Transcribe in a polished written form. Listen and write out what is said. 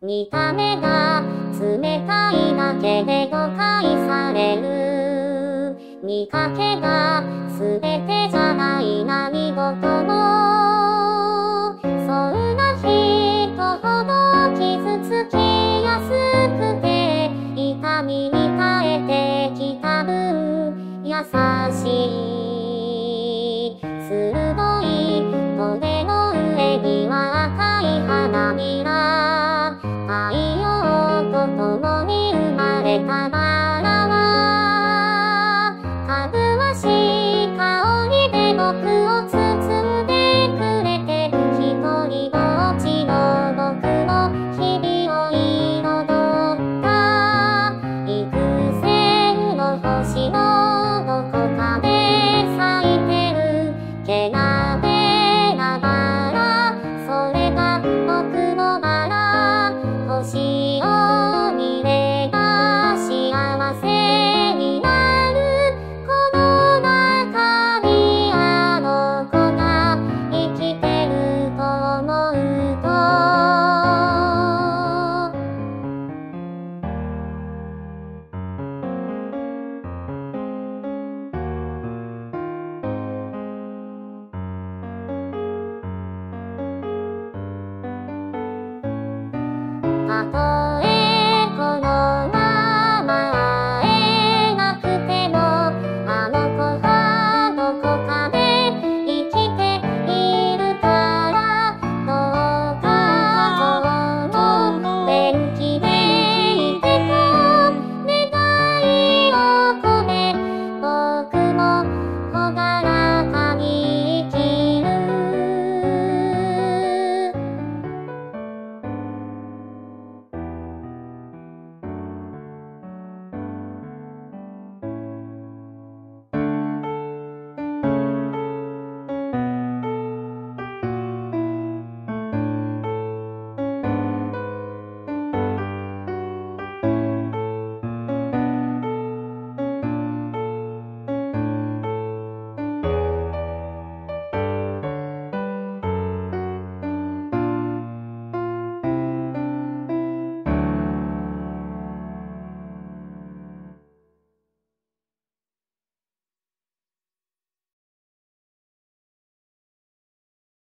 見た目が冷たいだけで誤解される。見かけが全てじゃない何事も。そんな人ほど傷つきやすくて、痛みに耐えてきた分優しい。鋭いトゲの上には赤い花びら。太陽と共に生まれたバラは、かぐわしい香りで僕を包んでくれて、ひとりぼっちの僕の日々を彩った。幾千の星のどこかで咲いてるけなげなバラ、それが僕のバラ。星を見れば幸せになる。この中にあの子が生きてると思うと、たとえ